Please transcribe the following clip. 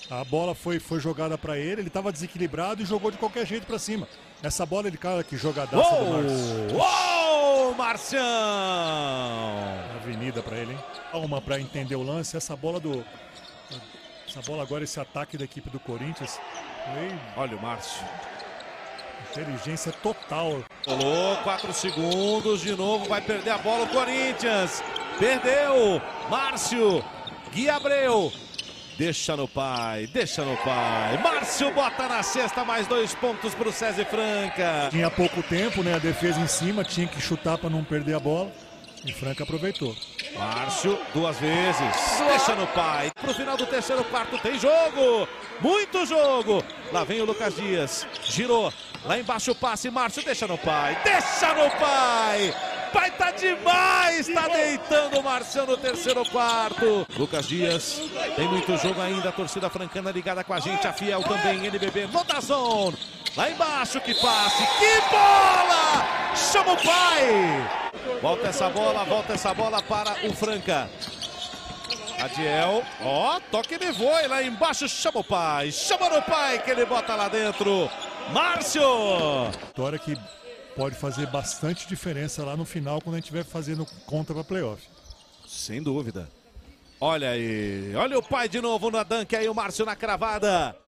A bola foi jogada para ele estava desequilibrado e jogou de qualquer jeito para cima. Essa bola, ele, cara, que jogadaça do Márcio. Uou, Marcião! Avenida para ele, hein? Uma para entender o lance, essa bola agora, esse ataque da equipe do Corinthians. Olha o Márcio. Inteligência total. Rolou 4 segundos, de novo vai perder a bola o Corinthians. Perdeu, Márcio, Gui Abreu. Deixa no pai, deixa no pai. Márcio bota na cesta, mais 2 pontos para o César Franca. Tinha pouco tempo, né? A defesa em cima, tinha que chutar para não perder a bola. E Franca aproveitou. Márcio, 2 vezes. Deixa no pai. Pro final do terceiro quarto tem jogo. Muito jogo. Lá vem o Lucas Dias. Girou. Lá embaixo o passe. Márcio, deixa no pai. Deixa no pai. Pai tá demais. Tá deitando o Marcião no terceiro quarto. Lucas Dias. Tem muito jogo ainda. A torcida francana ligada com a gente. A Fiel também. NBB no DAZN. Lá embaixo, que passe. Que bola! Chama o pai. Volta essa bola para o Franca. Adiel, ó, toque de voe lá embaixo, chama o pai, chama no pai que ele bota lá dentro. Márcio! Vitória que pode fazer bastante diferença lá no final quando a gente estiver fazendo conta para playoff. Sem dúvida. Olha aí, olha o pai de novo na dunk aí, o Márcio na cravada.